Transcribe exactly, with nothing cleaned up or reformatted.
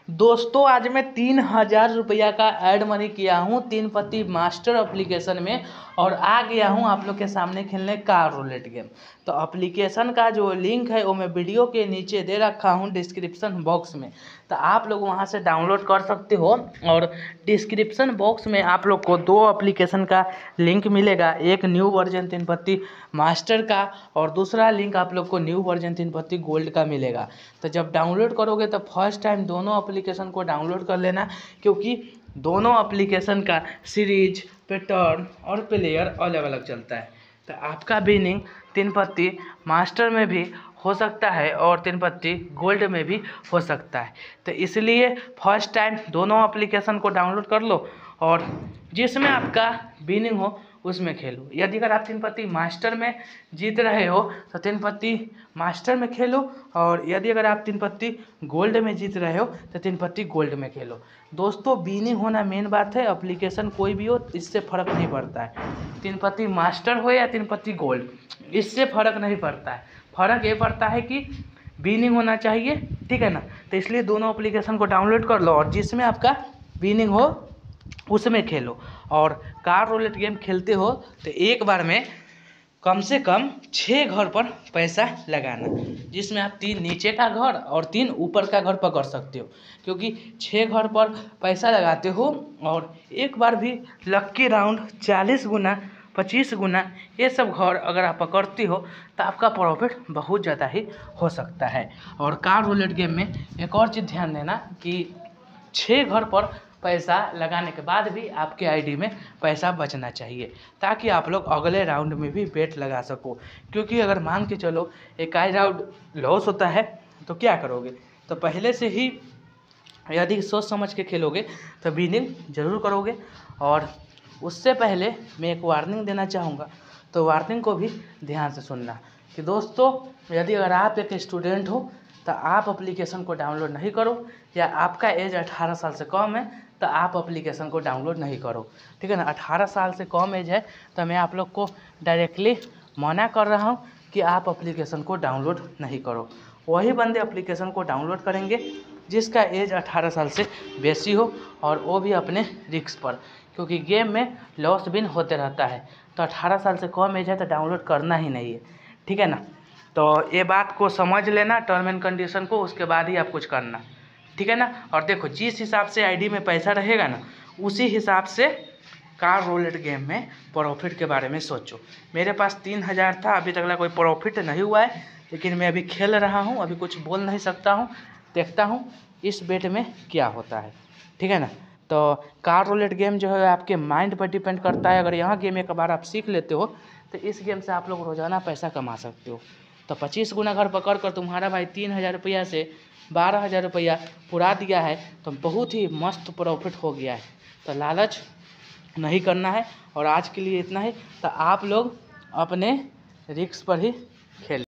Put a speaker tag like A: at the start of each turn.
A: दोस्तों आज मैं तीन हज़ार रुपया का ऐड मनी किया हूँ तीन पत्ती मास्टर एप्लीकेशन में और आ गया हूँ आप लोग के सामने खेलने कार रूलेट गेम। तो एप्लीकेशन का जो लिंक है वो मैं वीडियो के नीचे दे रखा हूँ डिस्क्रिप्शन बॉक्स में, तो आप लोग वहाँ से डाउनलोड कर सकते हो। और डिस्क्रिप्शन बॉक्स में आप लोग को दो एप्लीकेशन का लिंक मिलेगा, एक न्यू वर्जन तीन पत्ती मास्टर का और दूसरा लिंक आप लोग को न्यू वर्जन तीन पत्ती गोल्ड का मिलेगा। तो जब डाउनलोड करोगे तो फर्स्ट टाइम दोनों एप्लीकेशन को डाउनलोड कर लेना, क्योंकि दोनों एप्लीकेशन का सीरीज पैटर्न और प्लेयर अलग अलग चलता है। तो आपका विनिंग तीन पत्ती मास्टर में भी हो सकता है और तीन पत्ती गोल्ड में भी हो सकता है। तो इसलिए फर्स्ट टाइम दोनों एप्लीकेशन को डाउनलोड कर लो और जिसमें आपका विनिंग हो उसमें खेलो। यदि अगर आप तीन पत्ती मास्टर में जीत रहे हो तो तीन पत्ती मास्टर में खेलो, और यदि अगर आप तीन पत्ती गोल्ड में जीत रहे हो तो तीन पत्ती गोल्ड में खेलो। दोस्तों विनिंग होना मेन बात है, एप्लीकेशन कोई भी हो इससे फ़र्क नहीं पड़ता है, तीन पत्ती मास्टर हो या तीन पत्ती गोल्ड, इससे फ़र्क नहीं पड़ता है। फ़र्क ये पड़ता है कि विनिंग होना चाहिए, ठीक है ना। तो इसलिए दोनों एप्लीकेशन को डाउनलोड कर लो और जिसमें आपका विनिंग हो उसमें खेलो। और कार रूलेट गेम खेलते हो तो एक बार में कम से कम छः घर पर पैसा लगाना, जिसमें आप तीन नीचे का घर और तीन ऊपर का घर पकड़ सकते हो, क्योंकि छः घर पर पैसा लगाते हो और एक बार भी लक्की राउंड चालीस गुना पच्चीस गुना ये सब घर अगर आप पकड़ते हो तो आपका प्रॉफिट बहुत ज़्यादा ही हो सकता है। और कार रूलेट गेम में एक और चीज़ ध्यान देना कि छः घर पर पैसा लगाने के बाद भी आपके आईडी में पैसा बचना चाहिए, ताकि आप लोग अगले राउंड में भी बेट लगा सको। क्योंकि अगर मान के चलो एक आई राउंड लॉस होता है तो क्या करोगे, तो पहले से ही यदि सोच समझ के खेलोगे तो विनिंग ज़रूर करोगे। और उससे पहले मैं एक वार्निंग देना चाहूँगा, तो वार्निंग को भी ध्यान से सुनना कि दोस्तों यदि अगर आप एक स्टूडेंट हो तो आप एप्लीकेशन को डाउनलोड नहीं करो, या आपका एज अठारह साल से कम है तो आप एप्लीकेशन को डाउनलोड नहीं करो, ठीक है ना। अठारह साल से कम एज है तो मैं आप लोग को डायरेक्टली मना कर रहा हूँ कि आप एप्लीकेशन को डाउनलोड नहीं करो। वही बंदे एप्लीकेशन को डाउनलोड करेंगे जिसका एज अठारह साल से बेसी हो, और वो भी अपने रिस्क पर, क्योंकि गेम में लॉस विन होते रहता है। तो अठारह साल से कम एज है तो डाउनलोड करना ही नहीं है, ठीक है ना। तो ये बात को समझ लेना, टर्म एंड कंडीशन को, उसके बाद ही आप कुछ करना, ठीक है ना। और देखो जिस हिसाब से आईडी में पैसा रहेगा ना उसी हिसाब से कार रूलेट गेम में प्रॉफिट के बारे में सोचो। मेरे पास तीन हज़ार था, अभी तक कोई प्रॉफिट नहीं हुआ है, लेकिन मैं अभी खेल रहा हूँ, अभी कुछ बोल नहीं सकता हूँ, देखता हूँ इस बेट में क्या होता है, ठीक है ना। तो कार रूलेट गेम जो है आपके माइंड पर डिपेंड करता है। अगर यहाँ गेम एक बार आप सीख लेते हो तो इस गेम से आप लोग रोज़ाना पैसा कमा सकते हो। तो पच्चीस गुना घर पकड़ कर तुम्हारा भाई तीन हज़ार रुपया से बारह हज़ार रुपया पुरा दिया है, तो बहुत ही मस्त प्रॉफिट हो गया है। तो लालच नहीं करना है, और आज के लिए इतना ही। तो आप लोग अपने रिस्क पर ही खेल